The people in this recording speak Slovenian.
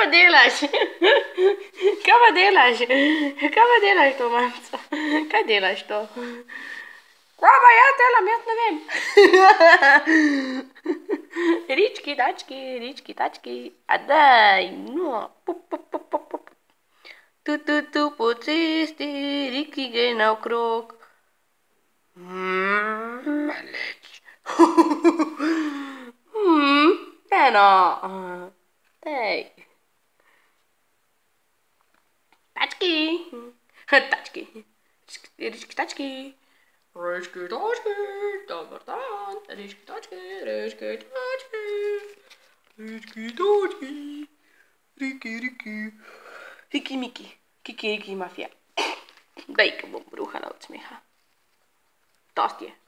delaš? Kaj pa delaš? Kaj pa delaš to, mamica? Kaj delaš to? Kaj pa jaz delam, jaz ne vem. Rički, tački, a daj, no. Tu po cesti, Riki gre naokrog. Maleč. Eno. Dej. Tački. Tački. Rički, tački. Rički, tački. Dobar dan. Rički, tački. Rički, tački. Rički, tački. Riki. Riki, Miki. Kiki, Riki, mafija. Daj, ko bom bruhala od smeha. Dosti je.